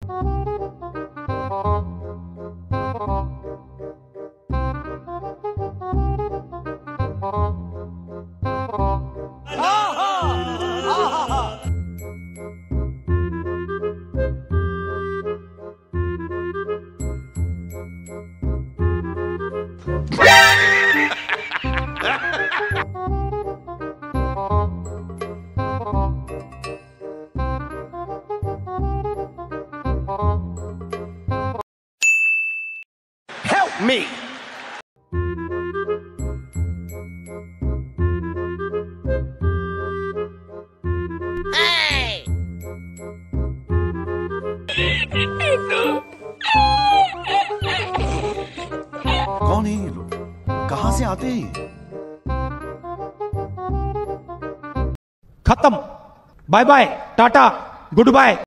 Help me! Hey! कौन है ये लोग? कहां से आते हैं? खत्म। Bye bye, tata, good bye.